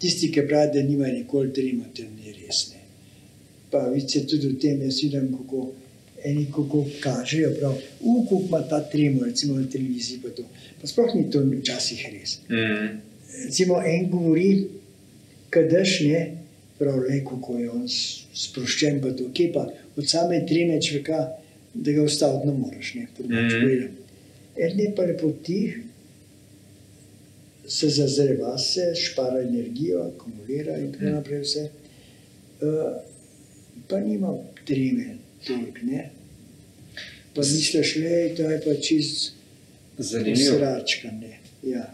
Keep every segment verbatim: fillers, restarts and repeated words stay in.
tisti, ki pravi, da nima nikoli trema, to ni res. Ne. Pa vidite tudi v tem, jaz vidim, kako eni kako kažejo, prav, u, koliko ima ta tremo, recimo na televiziji pa to. Pa sploh ni to včasih res. Mm. Recimo en govori, kadaš ne, prav, le, kako je on sproščen pa to, kje pa od same treme človeka, da ga ustaviti ne moreš, ne, podomač povedam. En je pa lepo tih, se zazreva se, špara energijo, akumulira in tako naprej vse. Uh, pa nima treme toliko, ne. Pa misliš, le, to je pa čist sračka, ne. Ja.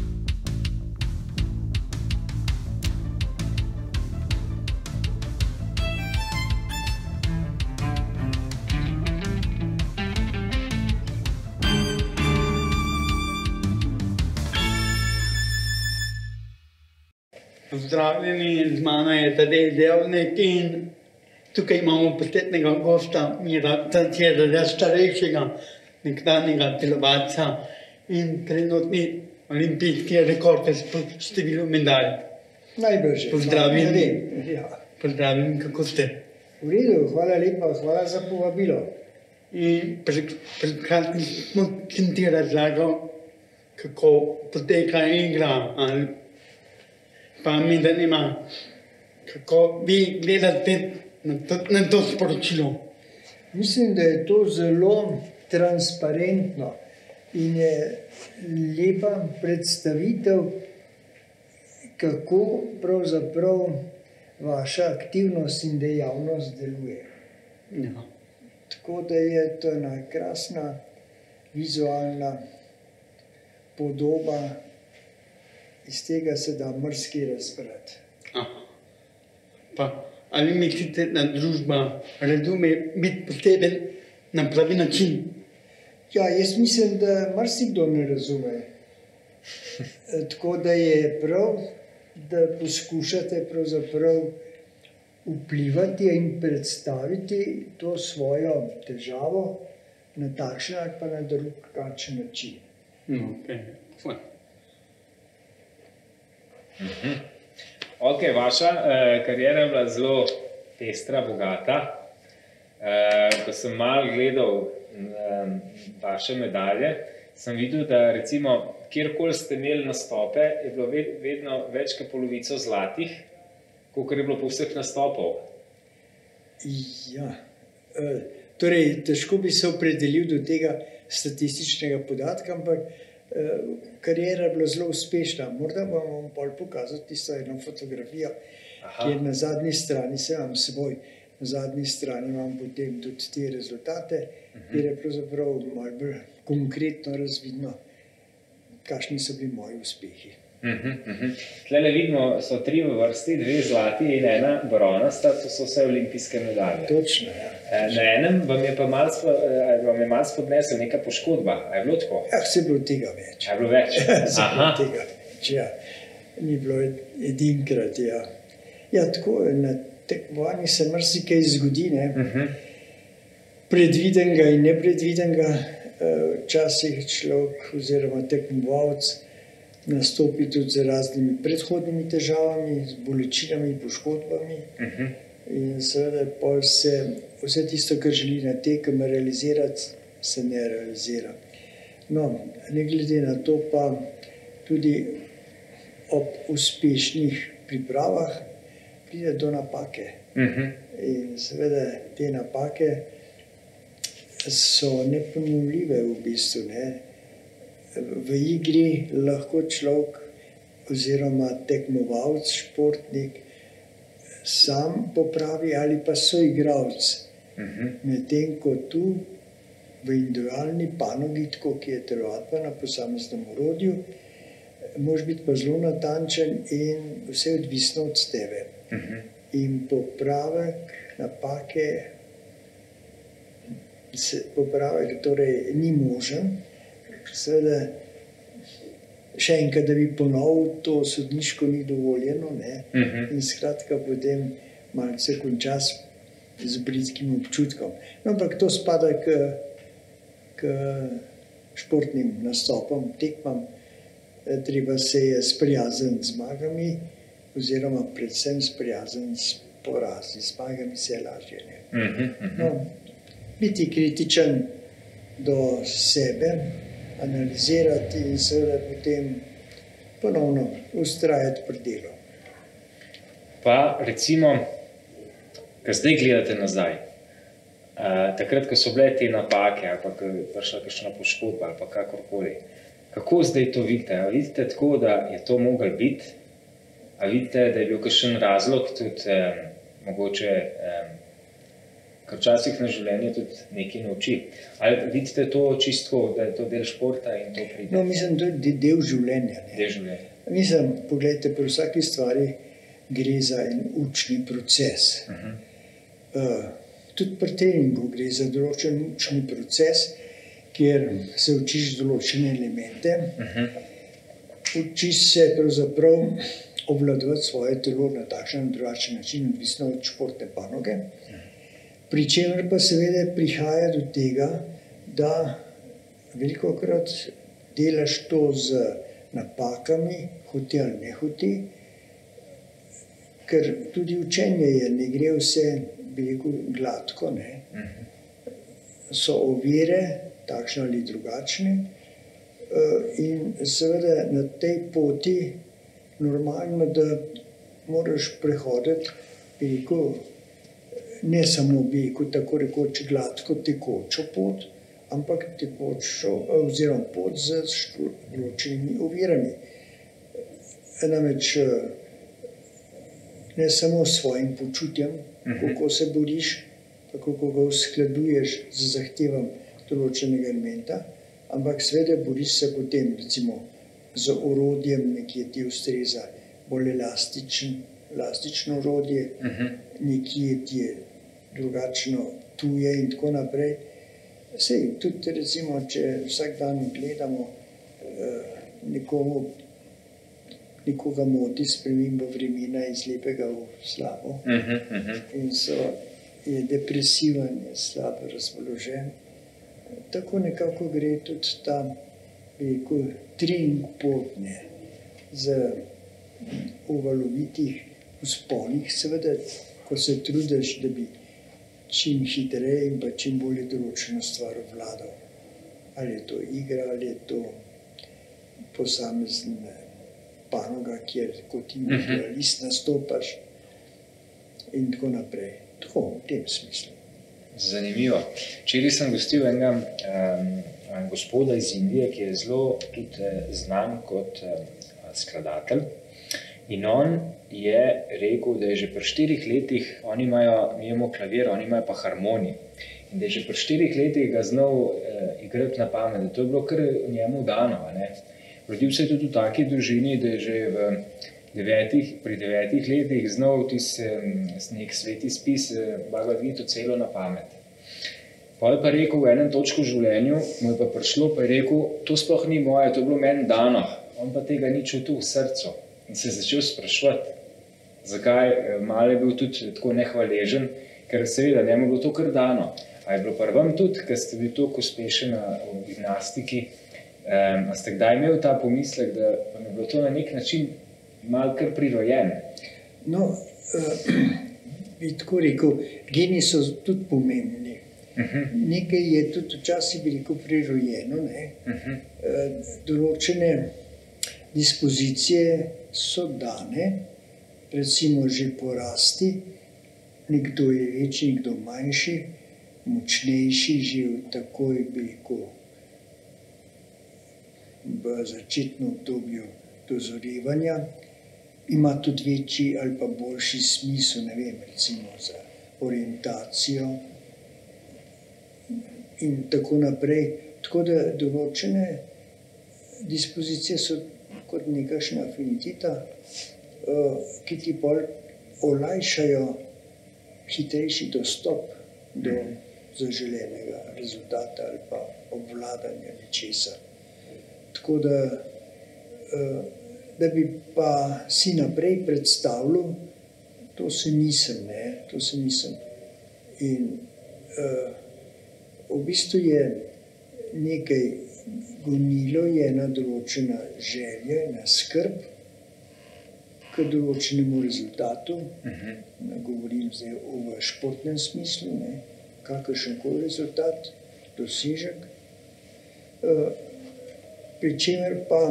Pozdravljeni, z mano je Tadej Levnik in tukaj imamo posebnega gosta, Mira Cancerarja, starejšega, nekdanjega telovadca in trenutni olimpijski rekordec po številu medalj. Najbrže. Pozdravljeni. Ja. Pozdravljeni, kako ste? V redu, hvala lepa, hvala za povabilo. In pred, pred kratkim smo ti razlagal, kako poteka igra, ali pa mi da nima, kako vi gledate na to, na to sporočilo. Mislim, da je to zelo transparentno in je lepa predstavitev, kako pravzaprav vaša aktivnost in dejavnost deluje. Ja. Tako da je to ena krasna vizualna podoba, iz tega se da marsikaj razbrati. Aha. Pa ali mislite, da družba razume biti poseben na pravi način? Ja, jaz mislim, da marsikdo ne razume. Tako da je prav, da poskušate pravzaprav vplivati in predstaviti to svojo težavo na takšen ali pa na drugačen način. No, okay. Fajn. Mhm. Ok, vaša uh, kariera je bila zelo pestra, bogata. Uh, ko sem malo gledal um, vaše medalje, sem videl, da recimo, kjerkoli ste imeli nastope, je bilo ved, vedno več kot polovico zlatih, kolikor je bilo po vseh nastopov. Ja, uh, torej, težko bi se opredelil do tega statističnega podatka, ampak kariera je bila zelo uspešna. Morda vam bolj pokazati tisto eno fotografijo, Aha. kjer na zadnji strani se imam s seboj, na zadnji strani imam potem tudi te rezultate, uh-huh. kjer je pravzaprav malo bolj konkretno razvidno, kakšni so bili moji uspehi. Uh-huh, uh-huh. Tlele vidimo, so tri v vrsti, dve zlati in ena bronasta, to so vse olimpijske medalje. Točno, ja. Na enem vam je pa malo mal spodnesel neka poškodba, a je bilo tako? Ja, se je bilo tega več. A je bilo več? Se je bilo tega več, ja. Ni bilo edinkrat, ja. Ja, tako, na tekmovanju se marsikaj zgodi, ne. Uh-huh. Predvidenega in nepredvidenega, včasih človek oziroma tekmovalec nastopi tudi z raznimi predhodnimi težavami, z bolečinami, poškodbami. Uh-huh. In seveda pol se vse tisto, kar želi na tekem realizirati, se ne realizira. No, ne glede na to pa tudi ob uspešnih pripravah pride do napake. Uh-huh. In seveda te napake so neponovljive v bistvu, ne. V igri lahko človek oziroma tekmovalec, športnik sam popravi ali pa soigralec. Uh-huh. Medtem ko tu v individualni panogi, tako ki je telovadba na posameznem orodju, moraš biti pa zelo natančen in vse odvisno od tebe. Uh-huh. In popravek, napake, se, popravek torej ni možen. Seveda, še enkrat, da bi ponovil, to sodniško ni dovoljeno, ne? Uh-huh. In skratka potem malce konča z bridkim občutkom. No, ampak to spada k, k športnim nastopom, tekmam. Treba se je sprijazniti z zmagami oziroma predvsem sprijazen s porazi, s zmagami se je lažje. Ne? Mhm, mhm. No, biti kritičen do sebe, analizirati in seveda potem ponovno ustrajati pri delu. Pa recimo, ko zdaj gledate nazaj, uh, takrat, ko so bile te napake, ali pa ko je prišla kakšna poškodba, ali pa kakorkoli, kako zdaj to vidite? A vidite tako, da je to moglo biti? A vidite, da je bil kakšen razlog tudi um, mogoče, um, ker včasih na življenje tudi nekaj nauči? Ali vidite to čisto, da je to del športa in to pride? No, mislim, da je del življenja. Ne? Del življenja. Mislim, pogledajte, pri vsaki stvari gre za en učni proces. Uh-huh. Uh, tudi pri treningu gre za določen učni proces, kjer se učiš določene elemente, Uh-huh. učiš se pravzaprav obvladovati svoje telo na takšen in drugačen način, odvisno od športne panoge. Pri čemer pa seveda prihaja do tega, da velikokrat delaš to z napakami, hoti ali ne hoti, ker tudi učenje je, ne gre vse, bi rekel, gladko, ne. So ovire, takšne ali drugačne, in seveda na tej poti normalno, da moraš prehoditi, bi rekel, ne samo bi rekel tako rekoč gladko tekočo pot, ampak tekočo oziroma pot z določenimi ovirami. Namreč ne samo s svojim počutjem, kako se boriš, kako ga uskladuješ z zahtevam določenega elementa, ampak seveda boriš se potem recimo z orodjem, nekje ti ustreza bolj elastičen, elastično orodje, Uh-huh. nekje ti je drugačno tuje in tako naprej. Sej, tudi recimo, če vsak dan gledamo, nekomu, nekoga moti sprememba vremena iz lepega v slabo, Uh-huh. Uh-huh. in so, je depresiven, je slabo razpoložen. Tako nekako gre tudi ta, bi rekel, trening potne z uvalovitih vzponih, seveda, ko se trudiš, da bi čim hitreje in pa čim bolje določeno stvar obvladal. Ali je to igra, ali je to posamezna panoga, kjer kot individualist nastopaš in tako naprej. Tako, v tem smislu. Zanimivo. Včeraj sem gostil enega um, gospoda iz Indije, ki je zelo tudi znan kot um, skladatelj. In on je rekel, da je že pri štirih letih, oni imajo, mi imamo klavir, oni imajo pa harmonij. In da je že pri štirih letih ga znal uh, igrati na pamet, da to je bilo kar njemu dano. Ne? Rodil se je tudi v taki družini, da je že v devetih, pri devetih letih znal tisti nek sveti spis Bhagavad Gita celo na pamet. Pa je pa rekel, v enem točku v življenju mu je pa prišlo, pa je rekel, to sploh ni moje, to je bilo meni dano. On pa tega ni čutil v srcu in se je začel spraševati, zakaj. Malo je bil tudi tako nehvaležen, ker seveda njemu je bilo to kar dano. A je bilo pa vam tudi, ker ste bili toliko uspešni v gimnastiki, um, a ste kdaj imeli ta pomislek, da vam je bilo to na nek način malo kar prirojen? No, uh, bi tako rekel, geni so tudi pomembni. Uh-huh. Nekaj je tudi včasih bi rekel prirojeno, ne? Uh-huh. Uh, določene dispozicije so dane, recimo že porasti, nekdo je večji, nekdo manjši, močnejši, že v takoj bi rekel v začetnem obdobju dozorevanja, ima tudi večji ali pa boljši smisel, ne vem, recimo za orientacijo in tako naprej. Tako da določene dispozicije so kot nekakšna afiniteta, ki ti bolj olajšajo hitrejši dostop do zaželenega rezultata ali pa obvladanja nečesa. Tako da da bi pa si naprej predstavljal, to se nisem, ne, to se nisem. In uh, v bistvu je nekaj gonilo, je ena določena želja, ena skrb, k določenemu rezultatu, uh-huh. govorim zdaj o športnem smislu, ne, kakršenkoli rezultat, dosežek, pri čemer pa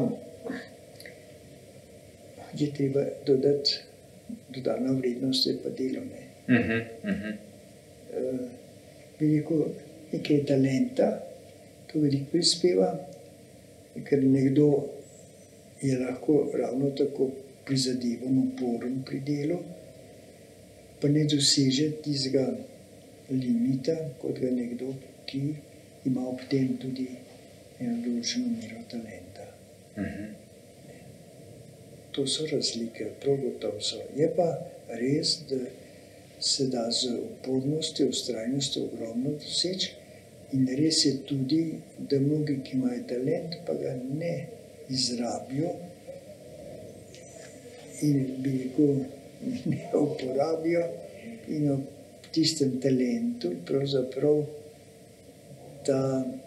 je treba dodati dodana vrednost, je pa delo. Ne. Uh-huh. Uh, veliko nekaj talenta, to veliko prispeva, ker nekdo je lahko ravno tako prizadevan, uporen pri delu, pa ne doseže tistega limita, kot ga nekdo, ki ima ob tem tudi eno določeno mero talenta. Uh-huh. To so razlike, prav gotovo so. Je pa res, da se da z upornostjo, vztrajnostjo ogromno doseči in res je tudi, da mnogi, ki imajo talent, pa ga ne izrabijo in bi rekel, ne uporabijo in ob tistem talentu pravzaprav ta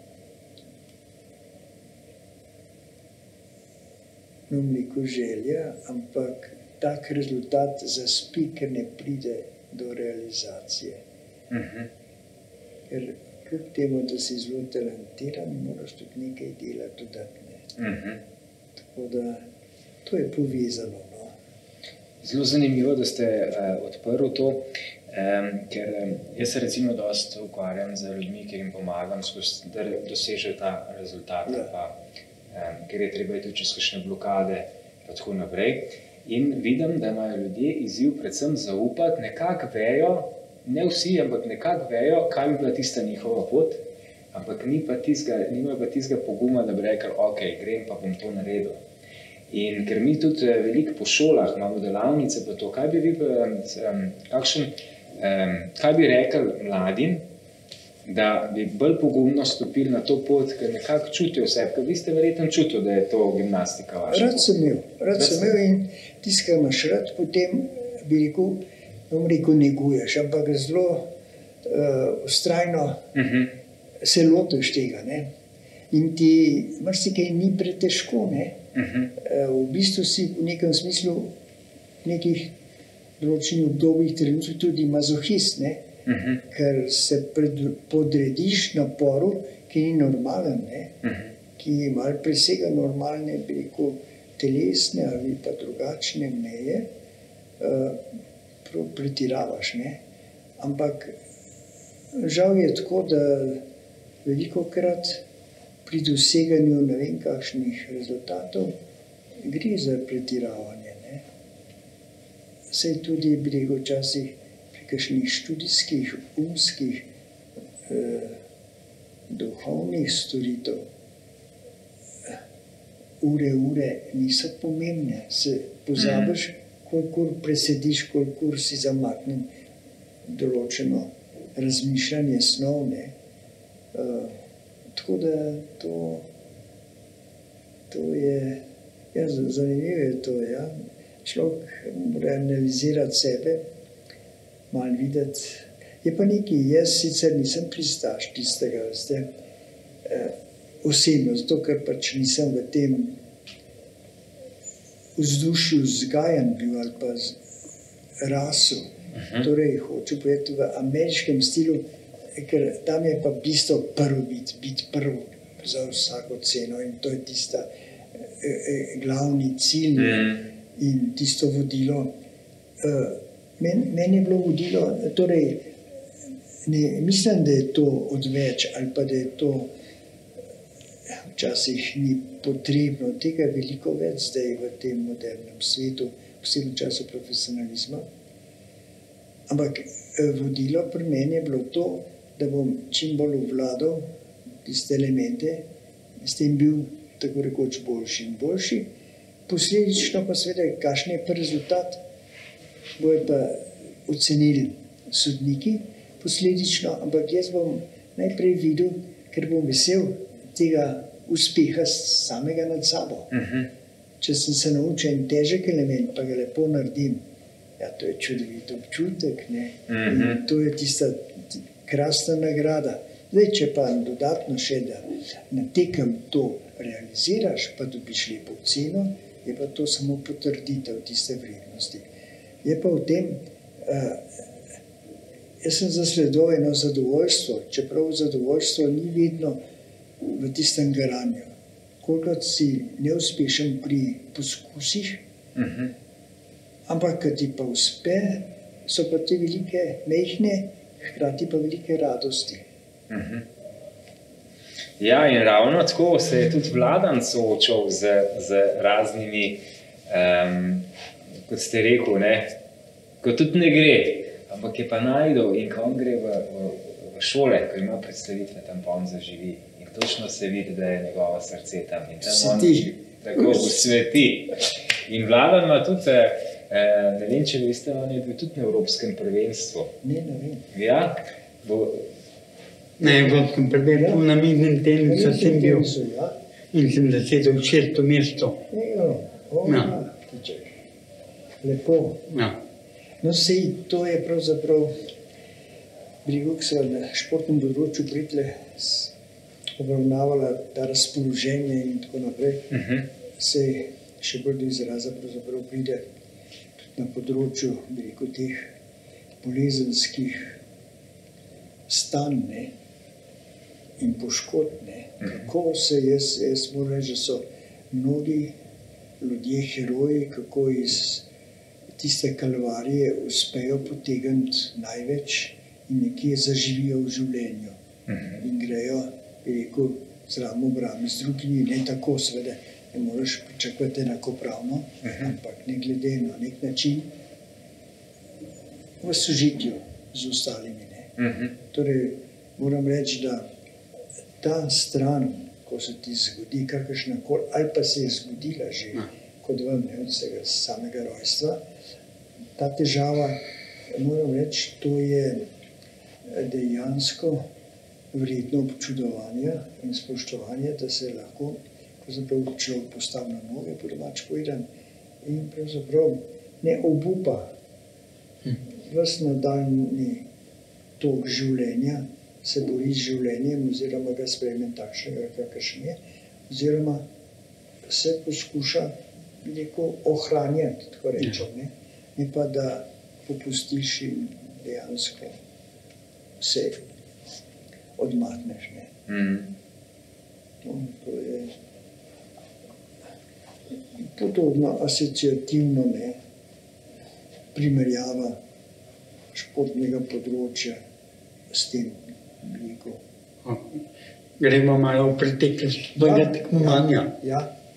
ne bom rekel želja, ampak tak rezultat zaspi, ker ne pride do realizacije. Uh-huh. Ker kljub temu, da si zelo talentiran, moraš tudi nekaj delati dodatne. Uh-huh. Tako da to je povezano. No. Zelo zanimivo, da ste uh, odprli to, um, ker um, jaz se recimo dosti ukvarjam z ljudmi, ki jim pomagam, skozi, da dosežejo ta rezultat, ja. pa, um, ker je treba iti čez kakšne blokade in tako naprej. In vidim, da imajo ljudje izziv predvsem zaupati, nekako vejo, ne vsi, ampak nekako vejo, kaj bi bila tista njihova pot, ampak ni pa tistega, nimajo pa tistega poguma, da bi rekel, ok, grem pa bom to naredil. In ker mi tudi veliko po šolah imamo delavnice pa to, kaj bi vi, um, kakšen, um, kaj bi rekel mladim, da bi bolj pogumno stopili na to pot, ker nekako čutijo vse, ker vi ste verjetno čutili, da je to gimnastika vaša. Rad sem imel, rad sem imel in tisto, kar imaš rad, potem bi rekel, bom rekel, neguješ, ampak zelo uh, vztrajno uh-huh. se lotiš tega, ne. In ti marsikaj ni pretežko, ne. Uh-huh. Uh, v bistvu si v nekem smislu v nekih določenih obdobjih trenutkih tudi mazohist, ne. Uh-huh. Ker se pred, podrediš naporu, ki ni normalen, ne. Uh-huh. Ki malo presega normalne, bi rekel, telesne ali pa drugačne meje, uh, pretiravaš, ne. Ampak žal je tako, da veliko krat pri doseganju ne vem kakšnih rezultatov gre za pretiravanje, ne. Saj tudi bi rekel včasih pri kakšnih študijskih, umskih, eh, duhovnih storitev ure, ure niso pomembne, se pozabiš, kolikor presediš, kolikor si zamaknem določeno razmišljanje snovne. Uh, tako da to, to je, ja, zanimivo je to, ja. Človek mora analizirati sebe, malo videti. Je pa nekaj, jaz sicer nisem pristaš tistega, veste, uh, osebno, zato ker pač nisem v tem vzdušju vzgajan bil ali pa rasel. Uh-huh. Torej, hočem povedati v ameriškem stilu, ker tam je pa bistvo prvo biti, biti prvo za vsako ceno in to je tista eh, eh, glavni cilj uh-huh. in tisto vodilo. Uh, men, meni je bilo vodilo, torej, ne, mislim, da je to odveč ali pa da je to včasih ni potrebno, tega je veliko več zdaj v tem modernem svetu, posebno v času profesionalizma. Ampak vodilo pri meni je bilo to, da bom čim bolj obvladal tiste elemente, s tem bil tako rekoč boljši in boljši. Posledično pa seveda, kakšen je pa rezultat, bojo pa ocenili sodniki, posledično, ampak jaz bom najprej videl, ker bom vesel tega uspeha samega nad sabo. Uh-huh. Če sem se naučil en težek element, pa ga lepo naredim, ja, to je čudovit občutek, ne. Uh-huh. In to je tista krasna nagrada. Zdaj, če pa dodatno še, da na tekem to realiziraš, pa dobiš lepo ceno, je pa to samo potrditev tiste vrednosti. Je pa v tem, uh, jaz sem zasledoval eno zadovoljstvo, čeprav zadovoljstvo ni vedno v tistem garanju. Kolikrat si neuspešen pri poskusih, uh-huh. ampak kad ti pa uspe, so pa te velike, mehne, hkrati pa velike radosti. Uh-huh. Ja, in ravno tako se je tudi Vladan soočal z, z raznimi, um, kot ste rekel, ne, ko tudi ne gre, ampak je pa najdel in ko on gre v, v, v šole, ko ima predstavitve, tam pa on zaživi. In točno se vidi, da je njegovo srce tam in tam on tako usveti. In Vladan ima tudi, eh, ne vem, če veste, on je bil tudi na Evropskem prvenstvu. Ne, ne vem. Ja, bo, Na Evropskem prvenstvu na midnem tenisu sem bil in sem zasedel šesto mesto. Ja. Lepo. Ja. No, sej, to je pravzaprav, brigo, ki se na športnem področju pritle obravnavala ta razpoloženje in tako naprej, uh-huh. sej še bolj do izraza pravzaprav pride tudi na področju, brigo, teh bolezenskih stanj, ne, in poškodb, ne. Kako se jaz, jaz moram reči, da so mnogi ljudje heroji, kako iz tiste kalvarije uspejo potegniti največ in nekje zaživijo v življenju. Uh-huh. In grejo, bi rekel, z ramo v rami z drugimi, ne tako seveda, ne moraš pričakovati enakopravno, uh-huh. ampak ne glede na nek način v sožitju z ostalimi. Ne. Uh-huh. Torej, moram reči, da ta stran, ko se ti zgodi kakršnakoli, ali pa se je zgodila že uh-huh. kot vam, ne, od vsega samega rojstva, ta težava, moram reči, to je dejansko vredno občudovanja in spoštovanja, da se lahko pravzaprav človek postavi na noge, po domač povedan, in pravzaprav ne obupa ves nadaljni tok življenja, se bori z življenjem oziroma ga sprejme takšnega, kakršen je, oziroma se poskuša neko ohranjati, tako rečem, ne? Ne pa da popustiš in dejansko se odmakneš. Ne? Mm. No, to je podobno asociativno, ne, primerjava športnega področja s tem blikom. Gremo malo v preteklost tvojega tekmovanja. Ja.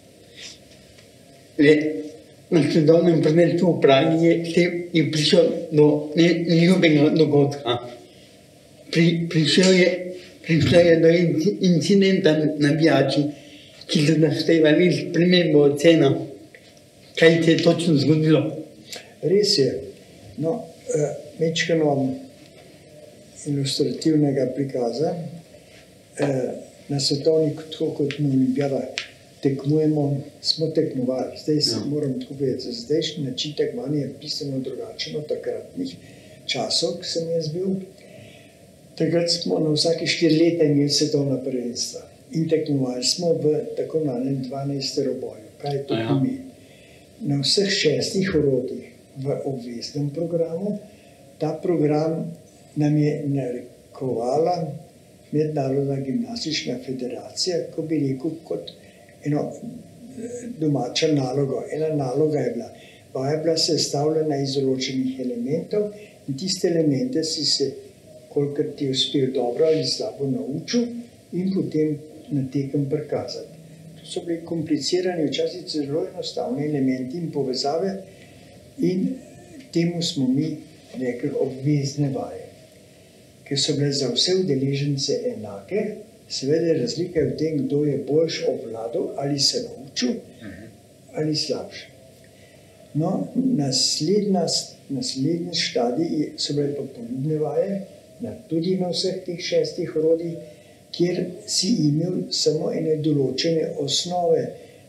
Na svetovnem prvenstvu v Pragi je, je prišel do neljubega dogodka. Pri, prišel, je, prišel je do incidenta navijači, ki so naštevali spremembo ocena. Kaj se je točno zgodilo? Res je. No, mečkano ilustrativnega prikaza. Na svetovnih, tako kot na olimpijadah, tekmujemo, smo tekmovali. Zdaj se ja. moram tako povedati, zdajšnji način tekmovanja je bistveno drugačen od takratnih časov, ki sem jaz bil. Takrat smo na vsake štiri leta imeli svetovna prvenstva in tekmovali smo v tako imenovanem dvanajsteroboju. Kaj to ja. pomeni? Na vseh šestih orodjih v obveznem programu, ta program nam je narekovala Mednarodna gimnastična federacija, ko bi rekel, kot eno domača naloga. Ena naloga je bila, pa je bila sestavljena iz določenih elementov in tiste elemente si se, kolikor ti je uspel dobro ali slabo naučil in potem na tekem prikazati. To so bili komplicirani, včasih zelo enostavni elementi in povezave in temu smo mi rekli obvezne vaje, ker so bile za vse udeležence enake. Seveda razlika je v tem, kdo je boljš obvladal ali se naučil ali slabše. No, naslednja, naslednji štadij so bile pa poljubne vaje, tudi na vseh teh šestih orodjih, kjer si imel samo ene določene osnove,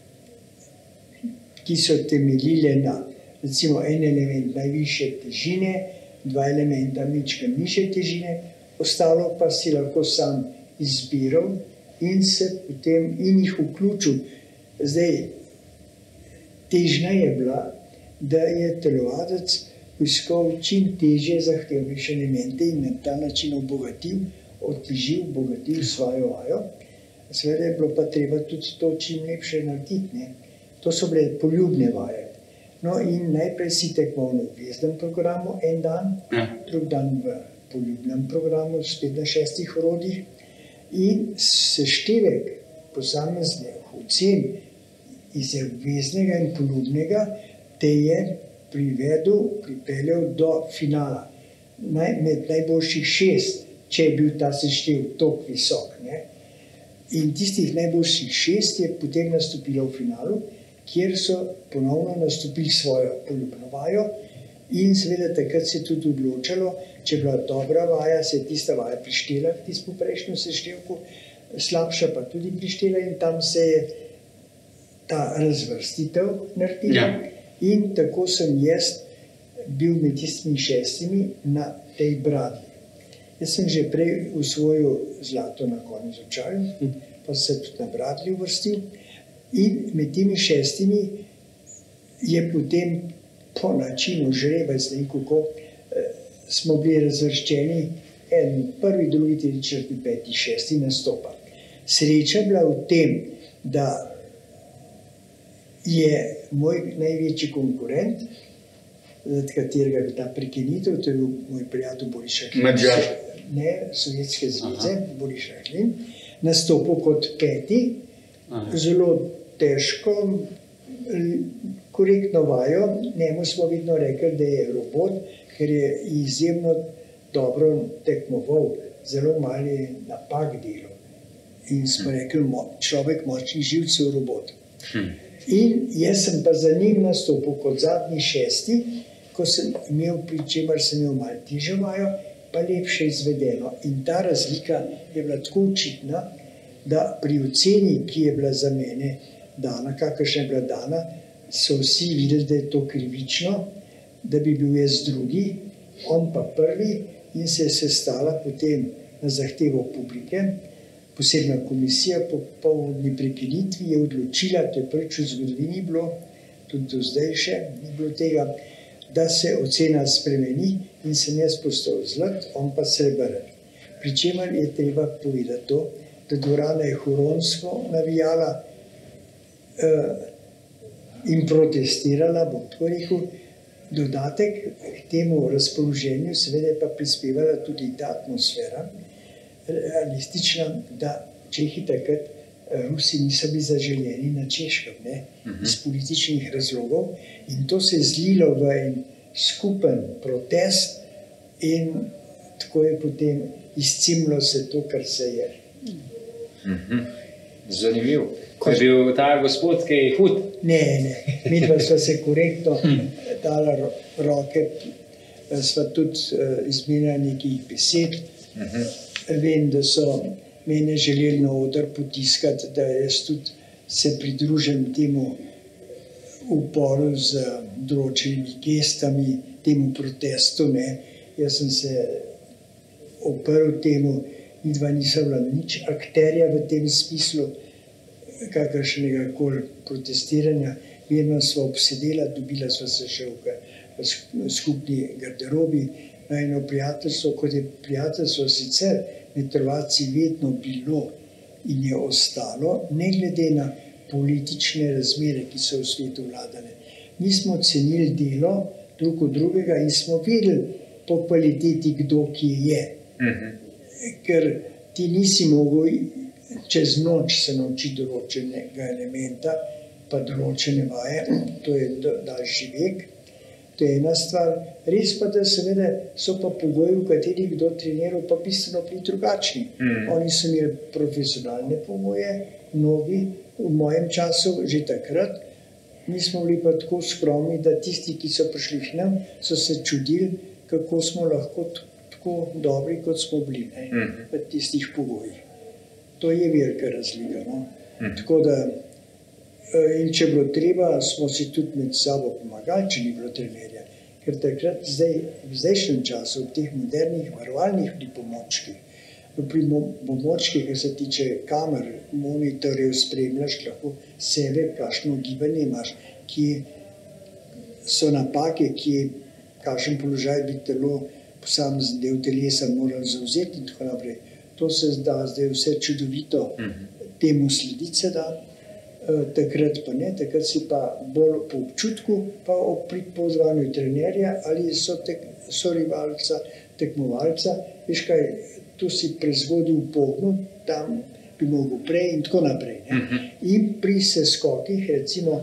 ki so temeljile na recimo en element najvišje težine, dva elementa mička nižje težine, ostalo pa si lahko sam izbiral in se potem in jih vključil. Zdaj, težnja je bila, da je telovadec poiskal čim težje zahtevnejše elemente in na ta način obogatil, otežil, obogatil svojo vajo. Seveda je bilo pa treba tudi to čim lepše narediti, ne. To so bile poljubne vaje. No in najprej si tekmoval v obveznem programu en dan, drug dan v poljubnem programu, spet na šestih orodjih in seštevek posameznih ocen iz obveznega in poljubnega te je privedel, pripeljal do finala. Naj, med najboljših šest, če je bil ta seštev toliko visok, ne. In tistih najboljših šest je potem nastopilo v finalu, kjer so ponovno nastopili svojo poljubno vajo in seveda takrat se je tudi odločalo, če je bila dobra vaja, se je tista vaja prištela k tistemu prejšnjemu seštevku, slabša pa tudi prištela in tam se je ta razvrstitev naredila. Ja. In tako sem jaz bil med tistimi šestimi na tej bradli. Jaz sem že prej osvojil zlato na konju z očaljem, pa sem se tudi na bradli uvrstil. In med temi šestimi je potem po načinu žrebec, ne kako, smo bili razvrščeni en, prvi, drugi, tretji, četrti, peti, šesti nastopa. Sreča bila v tem, da je moj največji konkurent, zaradi katerega je ta prekinitev, to je bil moj prijatelj Boris Šahlin, ne, Sovjetske zveze, Boris Šahlin, nastopil kot peti, aha, zelo težko, korektno vajo, njemu smo vedno rekli, da je robot, ker je izjemno dobro tekmoval, zelo malo je napak delal. In smo rekli, človek močnih živcev, robot. Hm. In jaz sem pa za njim nastopil kot zadnji šesti, ko sem imel, pri čemer sem imel malo težjo vajo, pa lepše izvedeno. In ta razlika je bila tako očitna, da pri oceni, ki je bila za mene dana, kakršna je bila dana, so vsi videli, da je to krivično, da bi bil jaz drugi, on pa prvi, in se je sestala potem na zahtevo publike. Posebna komisija po polni prekinitvi je odločila, to je prvič v zgodovini bilo, tudi do zdaj še ni bilo tega, da se ocena spremeni in sem jaz postal zlat, on pa srebrn. Pri čemer je treba povedati to, da dvorana je huronsko navijala uh, in protestirala, bom tako rekel, dodatek k temu razpoloženju, seveda je pa prispevala tudi ta atmosfera, realistična, da Čehi takrat, Rusi niso bili zaželjeni na Češkem, ne, uh-huh, iz političnih razlogov in to se je zlilo v en skupen protest in tako je potem izcimlo se to, kar se je. Uh-huh. Zanimiv. Ko je bil ta gospod, ki je hud? Ne, ne, midva sva se korektno dala roke, sva tudi izmenjala nekaj besed. Uh-huh. Vem, da so mene želeli na oder potiskati, da jaz tudi se pridružim temu uporu z določenimi gestami, temu protestu, ne. Jaz sem se oprl temu, midva nisem bila nič akterja v tem smislu, kakršnega koli protestiranja. Mirno sva obsedela, dobila sva se še v skupni garderobi, na eno prijateljstvo, kot je prijateljstvo sicer med Hrvatci vedno bilo in je ostalo, ne glede na politične razmere, ki so v svetu vladale. Mi smo cenili delo drug od drugega in smo vedeli po kvaliteti, kdo ki je. Uh-huh. Ker ti nisi mogel čez noč se naučiti določenega elementa, pa določene vaje, to je daljši vek. To je ena stvar. Res pa, da seveda so pa pogoji, v katerih kdo treniral, pa bistveno bili drugačni. Mm. Oni so imeli profesionalne pogoje, mnogi v mojem času, že takrat. Mi smo bili pa tako skromni, da tisti, ki so prišli k nam, so se čudili, kako smo lahko tako dobri, kot smo bili, ne, mm. v tistih pogojih. To je velika razlika. No? Mm. Tako da in če bilo treba, smo si tudi med sabo pomagali, če ni bilo trenerja. Ker takrat, zdaj, v zdajšnjem času, v teh modernih varovalnih pripomočkih, v pripomočkih, kar se tiče kamer, monitorjev, spremljaš lahko sebe, kakšno gibanje imaš, kje so napake, kje kakšen položaj bi telo, posamezen del telesa moral zavzeti in tako naprej. To se da zdaj vse čudovito, temu slediti se da, takrat pa ne, takrat si pa bolj po občutku, pa pri pozvanju trenerja ali so, tek, so rivalca, tekmovalca, veš kaj, tu si prezgodil pognu, tam bi mogel prej in tako naprej. Ne? In pri seskokih, recimo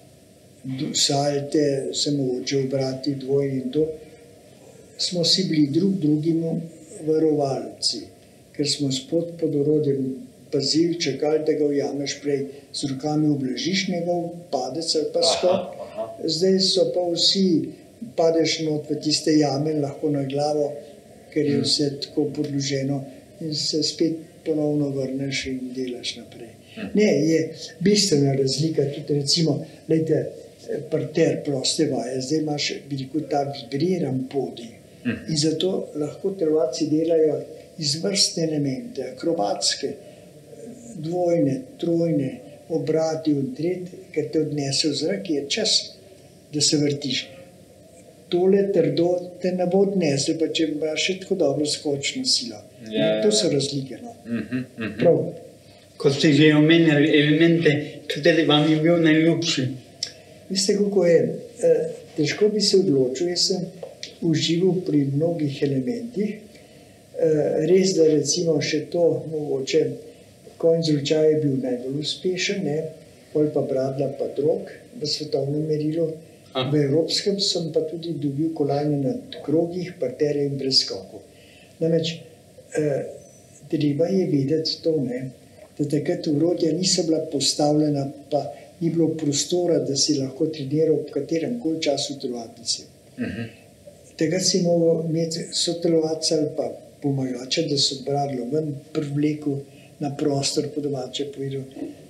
salte, se mogoče obrati dvojni in to, smo si bili drug drugemu varovalci, ker smo spod pod orodjem pazili, čakali, da ga ujameš prej z rokami oblažiš njegov padec ali pa skok. Zdaj so pa vsi, padeš not v tiste jame, lahko na glavo, ker je vse tako podloženo in se spet ponovno vrneš in delaš naprej. Ne, je bistvena razlika, tudi recimo, lejte, parter proste vaje, zdaj imaš veliko ta vibriran podij in zato lahko telovadci delajo izvrstne elemente, akrobatske, dvojne, trojne, obrati in tretje, ker te odnese v zrak, je čas, da se vrtiš. Tole trdo te ne bo odnesel, pa če imaš še tako dobro skočno silo. Ja, to so razlike. No. Uh-huh, uh-huh. Prav. Ko ste že omenjali elemente, kateri vam je bil najljubši? Veste, kako je? Težko bi se odločil, jaz sem užival pri mnogih elementih. Res, da recimo še to, mogoče, konj z Lučaja je bil najbolj uspešen, ne? Pol pa Bradla pa drog v svetovnem merilu. V evropskem sem pa tudi dobil kolajne na krogih, parterju in preskoku. Namreč, treba je vedeti to, ne? Da takrat orodja niso bila postavljena, pa ni bilo prostora, da si lahko treniral v katerem koli času telovadnice. Uh-huh. Takrat si mogel imeti sotelovadca ali pa pomagača, da so Bradlo ven privlekel na prostor, po domače povedal,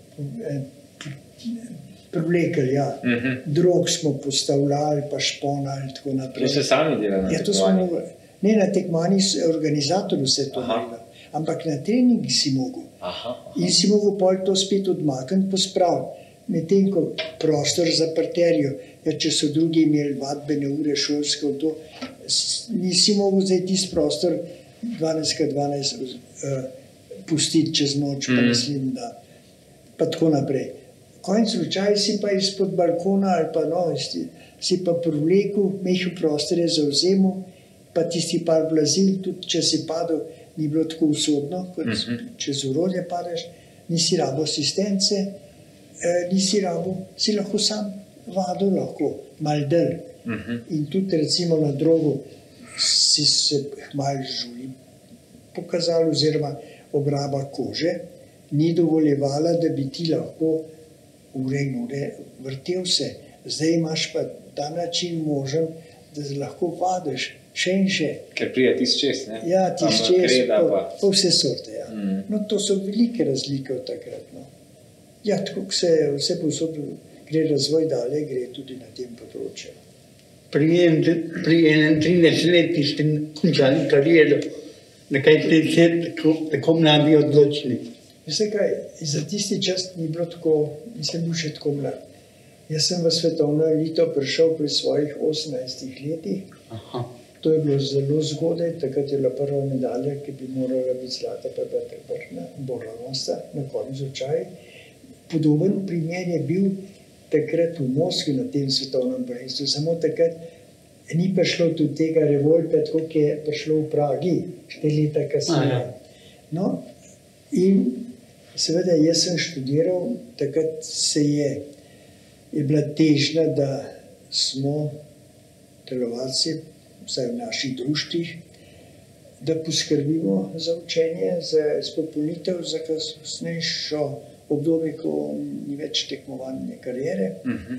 privlekel, ja. Uh-huh. Drog smo postavljali, pa šponali, tako naprej. To se sami dela na ja, tekmovanji? Ne, na tekmovanji organizator vse to dela, ampak na treningi si mogel. Aha, aha. In si mogel pol to spet odmakniti, pospraviti. Medtem ko prostor za parterjo, ja, če so drugi imeli vadbene ure šolske, to, nisi mogel zdaj tisti prostor dvanajst krat dvanajst uh, pustiti čez noč, pa naslednji dan, pa tako naprej. Konec slučaj si pa izpod balkona ali pa no, si, si pa privlekel, mehel prostore zavzemal, pa tisti par blazil, tudi če si padel, ni bilo tako usodno, kot uh-huh. čez orodje padeš, nisi rabo asistence, eh, nisi rabo, si lahko sam vadil, lahko mal del. Uh-huh. In tudi recimo na drogu si se malo žuli pokazali, oziroma obraba kože ni dovoljevala, da bi ti lahko ure in ure vrtel se. Zdaj imaš pa ta način možen, da lahko vadiš še in še. Ker prija tisti čez, ne? Ja, tisti čez, pa, pa vse sorte. Ja. Mm. No, to so velike razlike od takrat. No. Ja, tako se vse posod gre razvoj dalje, gre tudi na tem področju. Pri, pri enaintridesetih letih ste končali kariero, na kaj ste se tako, tako mladi odločili? Veste kaj, za tisti čas ni bilo tako, nisem bil še tako mlad. Jaz sem v svetovno elito prišel pri svojih osemnajstih letih. Aha. To je bilo zelo zgodaj, takrat je bila prva medalja, ki bi morala biti zlata, pa je bila vrna, bronasta, na koncu Lučaja. Podoben primer je bil takrat v Moskvi na tem svetovnem prvenstvu, samo takrat ni prišlo do tega revolta, tako kot je prišlo v Pragi, štiri leta kasneje. No, in seveda jaz sem študiral, takrat se je, je bila težnja, da smo telovadci, vsaj v naših društvih, da poskrbimo za učenje, za izpopolnitev, za kasnejšo obdobje, ko ni več tekmovanje karijere. Uh-huh.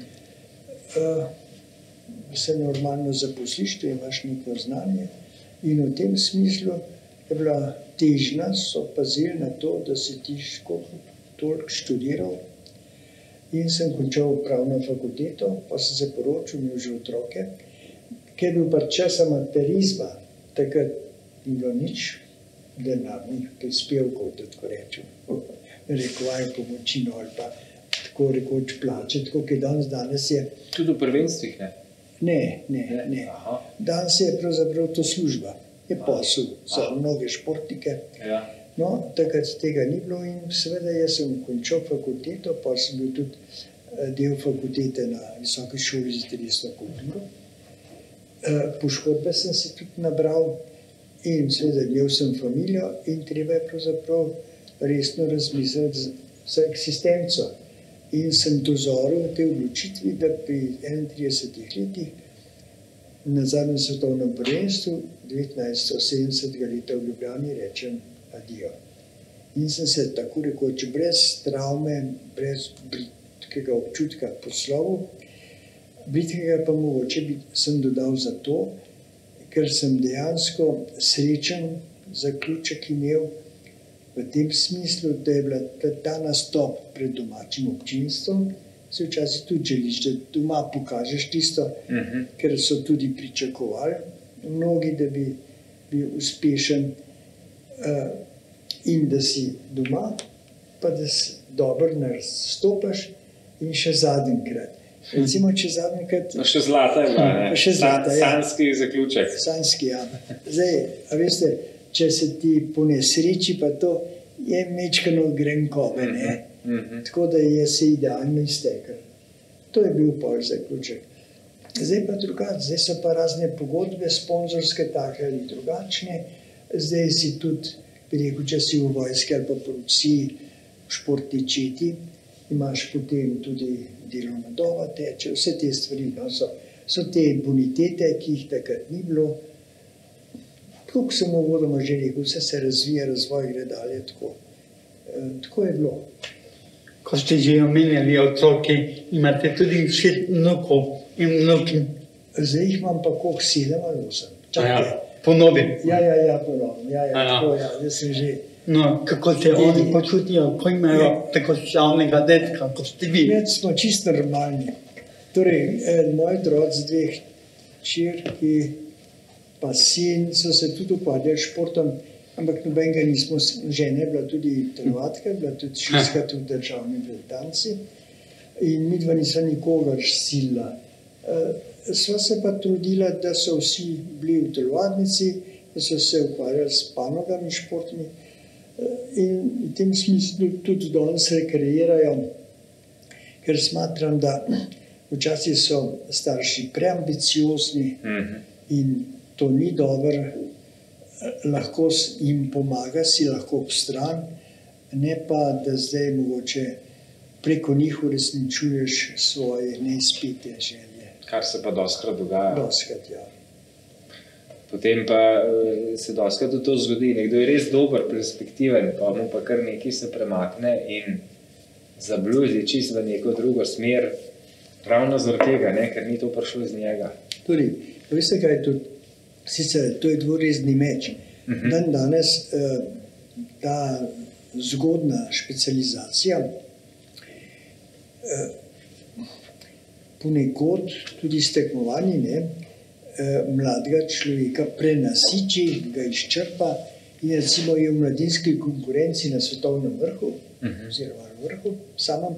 uh, se normalno zaposliš, tu imaš neko znanje in v tem smislu je bila težnja, so pazili na to, da si ti toliko študiral in sem končal pravno fakulteto, pa sem se poročil, imel že otroke. Ker je bil pa čas amaterizma, takrat ni bilo nič denarnih prispevkov, da tako rečem, rekovaj pomočino ali pa tako rekoč plače, tako kot je danes, danes je. Tudi v prvenstvih, ne? Ne, ne, ne. Aha. Danes je pravzaprav to služba, je posel za mnoge športnike. Ja. No, takrat tega ni bilo in seveda jaz sem končal fakulteto, pa sem bil tudi eh, del fakultete na Visoki šoli za telesno kulturo. Eh, Poškodbe sem se tudi nabral in seveda imel sem familijo in treba je pravzaprav resno razmisliti za, za eksistenco. In sem dozoril v tej odločitvi, da pri enaintridesetih letih na zadnjem svetovnem prvenstvu devetnajststo sedemdesetega leta v Ljubljani rečem adijo. In sem se tako rekoč brez travme, brez britkega občutka poslovil. Britkega pa mogoče bi, sem dodal zato, ker sem dejansko srečen zaključek imel v tem smislu, da je bila ta, ta nastop pred domačim občinstvom, se včasih tudi želiš, da doma pokažeš tisto, uh-huh. ker so tudi pričakovali mnogi, da bi bil uspešen uh, in da si doma, pa da si dobro nastopaš in še zadnjikrat. Recimo, če zadnjikrat... No, še zlata je bila, ne? Še zlata, San, ja. Sanski zaključek. Sanski, ja. Zdaj, a veste, če se ti po nesreči, pa to je mečkano grenkobe, ne? Mm-hmm. Tako da je se idealno iztekel. To je bil pol zaključek. Zdaj pa drugače, zdaj so pa razne pogodbe, sponzorske, take ali drugačne. Zdaj si tudi, bi rekel, če si v vojski ali pa policiji, v športni četi, imaš potem tudi delovna doba teče, vse te stvari, no, so, so te bonitete, ki jih takrat ni bilo. Kako sem uvodoma že rekel, vse se razvija, razvoj gre dalje, tako, e, tako je bilo. Ko ste že omenjali otroke, imate tudi šest vnukov in vnuki. Zdaj jih imam pa koliko, sedem ali osem. Čakaj. Po novem. Ja, ja, ja, po novem. Ja, ja, tako, ja, jaz sem že... No, kako se oni počutijo, ko imajo tako slavnega detka, kot ste vi? Ne, smo čisto normalni. Torej, eh, moji otroci, dveh hčerki pa sin so se tudi ukvarjali s športom, ampak nobenega nismo, žena je bila tudi telovadka, bila tudi šestka tudi v državni reprezentanci in midva nisva nikogar silila. Eh, sva se pa trudila, da so vsi bili v telovadnici, da so se ukvarjali s panogami športmi, in v tem smislu tudi danes rekreirajo, ker smatram, da včasih so starši preambiciozni in to ni dobro, lahko jim pomaga, si lahko ob stran, ne pa, da zdaj mogoče preko njih uresničuješ svoje neizpite želje. Kar se pa dostkrat dogaja. Dostkrat, ja. Potem pa se dostakrat tudi to zgodi, nekdo je res dober, perspektiven, pa mu pa kar nekaj se premakne in zabluzi čisto v neko drugo smer, ravno zaradi tega, ne, ker ni to prišlo iz njega. Torej, veste kaj je to? Sicer to je dvorezni meč. Uh-huh. Dan danes eh, ta zgodna specializacija eh, ponekod tudi s tekmovanji, ne, mladega človeka prenasiči, ga izčrpa in recimo je v mladinski konkurenci na svetovnem vrhu, uh-huh. oziroma na vrhu samem,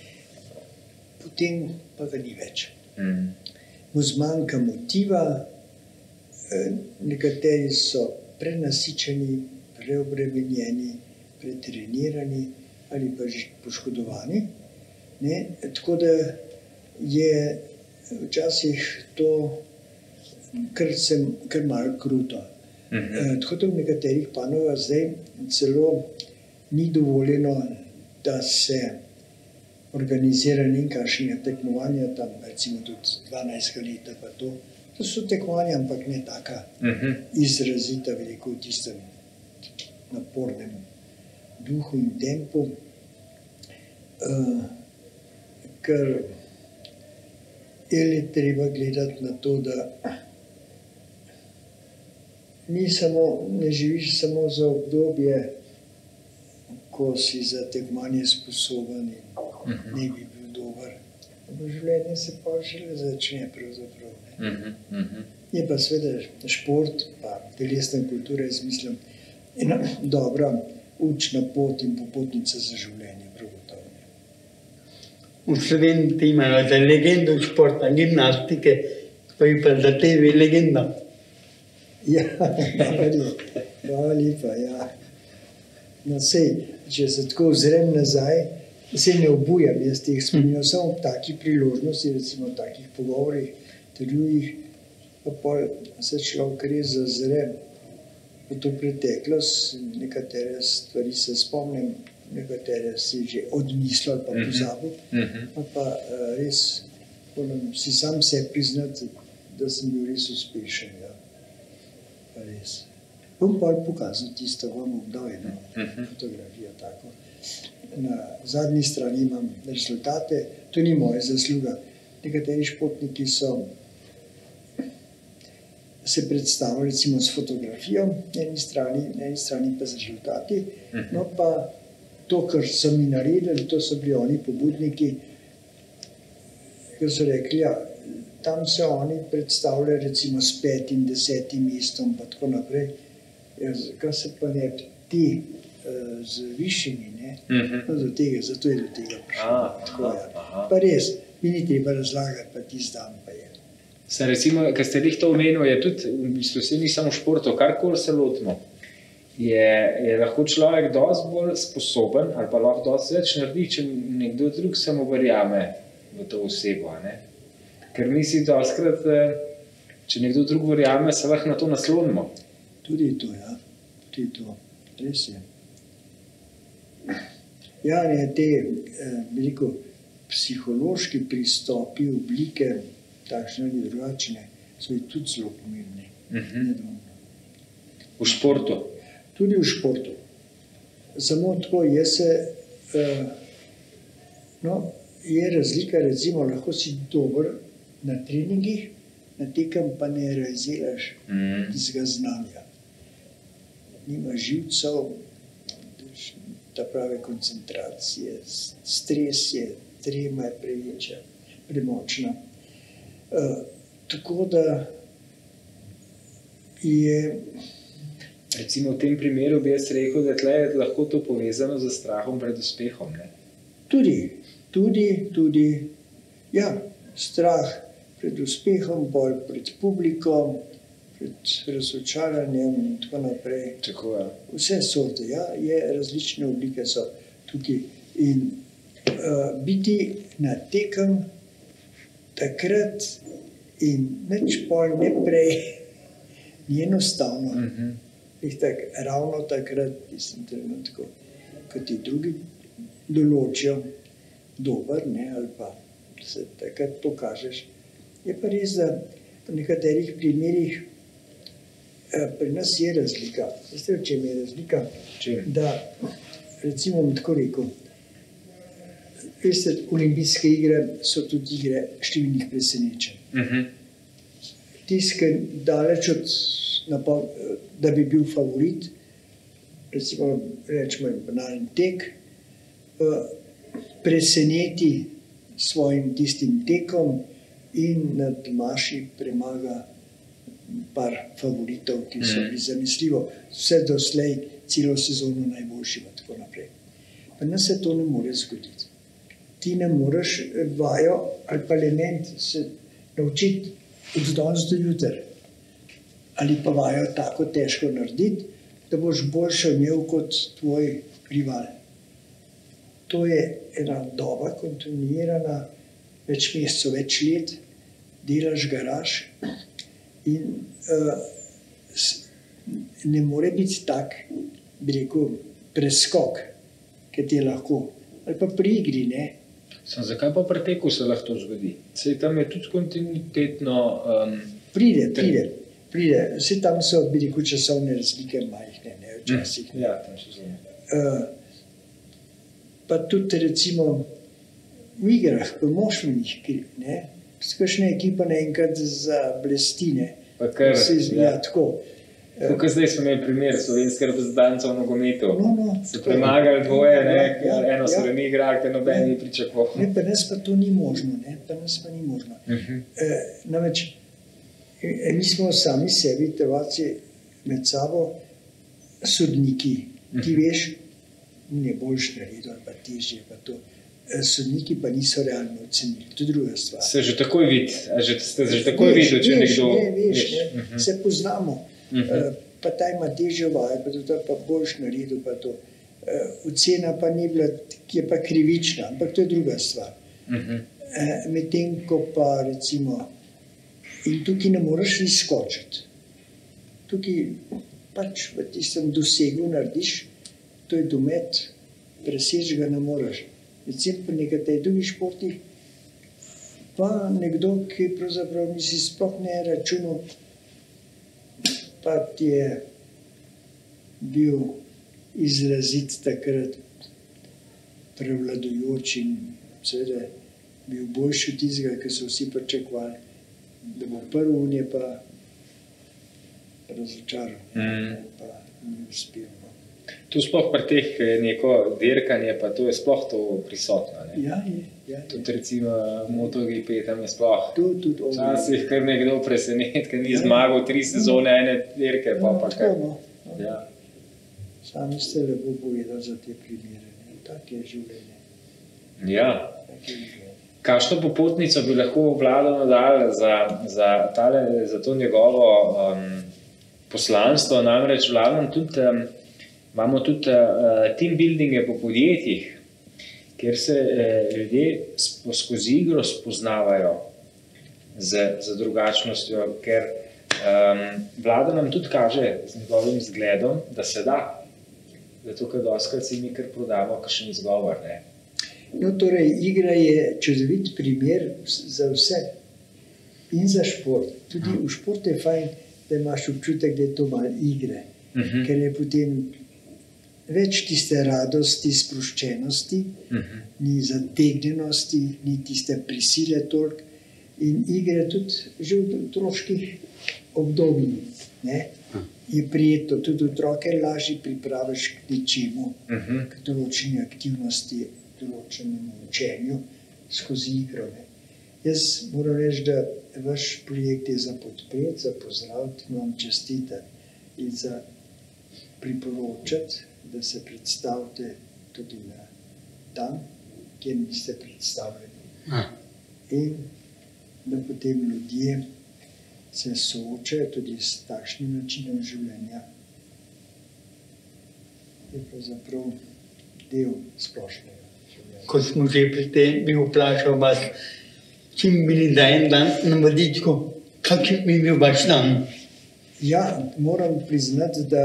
potem pa ga ni več. Uh-huh. Mu zmanjka motiva, nekateri so prenasičeni, preobremenjeni, pretrenirani ali pa že poškodovani. Ne? Tako da je včasih to kar sem kar malo kruto. Uh-huh. E, tako da v nekaterih panogah zdaj celo ni dovoljeno, da se organizira nekakšnega tekmovanja, tam recimo tudi dvanajstega leta pa to. To so tekmovanja, ampak ne taka uh-huh. izrazita, veliko v tistem napornem duhu in tempu, e, ker je treba gledati na to, da ni samo, ne živiš samo za obdobje, ko si za tekmovanje sposoben in uh-huh. ne bi bil dober. V življenju se pa šele začne pravzaprav. Uh-huh. Uh-huh. Je pa seveda šport, pa telesna kultura, jaz mislim, ena dobra učna pot in popotnica za življenje, prav gotovo. v Sloveniji ti imajo za legendo športa, gimnastike, pa je pa za tebe legenda. Ja, hvala lepa, ja. No, sej, če se tako ozrem nazaj, se ne obujam, jaz teh spominjam samo ob takih priložnosti, recimo v takih pogovorih, intervjujih, pa pol se človek res zazre v to preteklost, nekatere stvari se spomnim, nekatere si že odmislil ali pa pozabil, pa pa res moram si sam sebi priznati, da sem bil res uspešen, ja. Pa res. Bom pa pokazal tisto vam obdobje, no, fotografijo tako. Na zadnji strani imam rezultate, to ni moja zasluga. Nekateri športniki so se predstavili recimo s fotografijo na eni strani, na eni strani pa z rezultati, no pa to, kar so mi naredili, to so bili oni pobudniki, ker so rekli, ja, tam se oni predstavljajo recimo s petim, desetim mestom pa tako naprej, ja, kaj se pa ne ti uh, z višjimi, ne, no, do tega, zato je do tega prišlo, tako ja. Pa res, mi ni treba razlagati, pa tisti dan pa je. Se recimo, ker ste jih to omenil, je tudi, v bistvu se ni samo športov, karkoli se lotimo, je, je lahko človek dosti bolj sposoben ali pa lahko dosti več naredi, če nekdo drug samo verjame v to osebo, ne? Ker mi si dostikrat, če nekdo drug verjame, se lahko na to naslonimo. Tudi to, ja, tudi to, res je. Ja, ne, te, veliko psihološki pristopi, oblike, takšne ali drugačne, so tudi zelo pomembni. V športu? Tudi v športu. Samo tako, jaz se, no, je razlika, recimo, lahko si dober na treningih, na tekem pa ne realiziraš tistega znanja. Nima živcev, ta prave koncentracije, stres je, trema je prevečja, premočna. Uh, tako da je... Recimo v tem primeru bi jaz rekel, da tle je lahko to povezano z strahom pred uspehom, ne? Tudi, tudi, tudi, ja, strah pred uspehom, bolj pred publikom, pred razočaranjem in tako naprej. Tako, ja. Vse sorte, ja, je različne oblike so tukaj. In uh, biti na tekem takrat in nič pol ne prej ni enostavno. Mhm. In tak, ravno takrat, tistem trenutku, ko ti drugi določijo dober, ne, ali pa se takrat pokažeš. Je pa res, da v nekaterih primerih eh, pri nas je razlika. Veste, v čem je razlika? Čem? Da, recimo bom tako rekel, veste, olimpijske igre so tudi igre številnih presenečenj. Mhm. Tisti, daleč od, da bi bil favorit, recimo rečemo banalen tek, preseneti svojim tistim tekom in nad maši premaga par favoritov, ki so bili zanesljivo vse doslej celo sezono najboljši in tako naprej. Pa nas se to ne more zgoditi. Ti ne moreš vajo ali pa element se naučiti od danes do jutri. Ali pa vajo tako težko narediti, da boš boljše imel kot tvoj rival. To je ena doba, kontinuirana, več mesecev, več let, delaš, garaš in uh, ne more biti tak, bi rekel, preskok, ki ti je lahko. Ali pa pri igri, ne. Sam, zakaj pa pri teku se lahko to zgodi? Sej tam je tudi kontinuitetno... Um, pride, pride, pride. Vse tam so, bi rekel, časovne razlike majhne, ne, včasih. Ja, tam so zelo. Uh, pa tudi recimo v igrah, v moštvenih, ne, kakšna ekipa naenkrat zablesti, ne. Pa kar, se izgleda, ja. Tako. Tukaj zdaj smo imeli primer slovenske reprezentance v nogometu. No, no, se premagali dvoje, ne, ja, eno ja, so remi igrali, noben ni pričakoval. Ne, pa nas pa to ni možno, ne, pa nas pa ni možno. Uh-huh. E, namreč, e, mi smo sami sebi, trvalci med sabo, sodniki, ti veš, ne boljš naredil, ali pa težje, pa to. sodniki pa niso realno ocenili. To je druga stvar. Se že takoj vidi, že, ste že takoj videli, če veš, nekdo... Ne, veš, veš. ne, Uh -huh. se poznamo, Uh -huh. uh, pa ta ima težjo vajo, pa to pa boljš naredil, pa to. Uh, ocena pa ni bila, ki je pa krivična, ampak to je druga stvar. Uh -huh. Uh, Medtem ko pa recimo, in tukaj ne moreš izskočiti. Tukaj pač v tistem dosegu narediš, to je domet, preseči ga ne moreš. Recimo po nekaterih drugih športih, pa nekdo, ki pravzaprav nisi sploh ne računal, pa ti je bil izrazit takrat prevladujoč in seveda bil boljši od tistega, ki so vsi pričakovali, da bo prvi, on je pa razočaral, Mm. pa ni uspel. No. Tu sploh pri teh je neko dirkanje, pa to je sploh to prisotno. Ne? Ja, je, ja, je. Tudi recimo MotoGP tam je sploh. To tudi on. Včasih kar nekdo preseneti, ker ni Ja. zmagal tri sezone ene dirke, pa pa tako, kaj. no. Ja. Sami ste lepo povedali za te primere. ne. Tak je življenje. Ja. Tak je življenje. Kakšno popotnico bi lahko Vlado dal za, za, tale, za to njegovo um, poslanstvo? Namreč Vladom tudi, um, imamo tudi uh, team buildinge po podjetjih, kjer se uh, ljudje sp- skozi igro spoznavajo z, z drugačnostjo, ker um, Vlado nam tudi kaže z njegovim zgledom, da se da. Zato, ker doskrat si mi kar prodamo kakšen izgovor. Ne? No, torej, igra je čudovit primer vs- za vse in za šport. Tudi v športu je fajn, da imaš občutek, da je to malo igre, Uh-huh. ker je potem več tiste radosti, sproščenosti, Uh-huh. ni zategnjenosti, ni tiste prisile toliko in igre tudi že v otroških obdobjih. Ne? Je prijetno, tudi otroke lažje pripraviš k nečemu, Uh-huh. k določeni aktivnosti, določenemu učenju skozi igro. Ne. Jaz moram reči, da vaš projekt je za podpreti, za pozdraviti, vam čestitati in za priporočati, da se predstavite tudi na tam, kjer niste predstavljeni. Ah. In da potem ljudje se soočajo tudi s takšnim načinom življenja. Je pravzaprav del splošnega življenja. Ko smo že pri tem, bi vprašal vas, čim bili za en dan na vodičku, kakšen bi bil vaš dan? Ja, moram priznati, da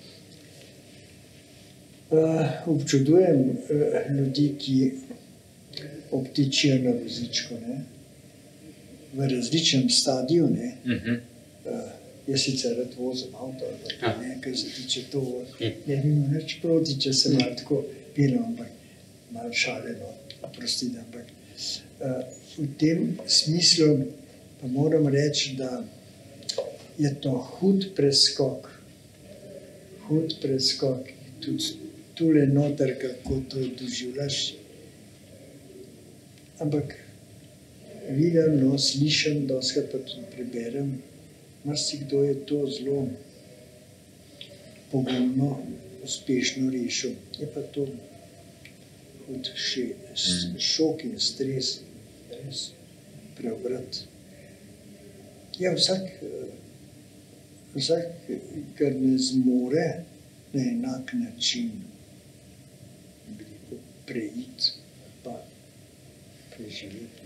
uh, občudujem uh, ljudi, ki obtičijo na vozičku, ne? V različnem stadiju. Ne? Uh-huh. Uh, jaz sicer rad vozim avto, Ja. ampak ne, kar se tiče to, Ja. ne bi imel nič proti, če se malo tako pelem, ampak malo šaleno, oprostite, ampak uh, v tem smislu pa moram reči, da je to hud preskok, hud preskok, tudi tule noter, kako to doživljaš. Ampak vidim, no, slišim, doskrat pa tudi preberem, marsikdo je to zelo pogumno, uspešno rešil. Je pa to hud še, s- šok in stres, res preobrat. Ja, vsak, eh, vsak, kar ne zmore na enak način, bi rekel, preiti, pa preživeti.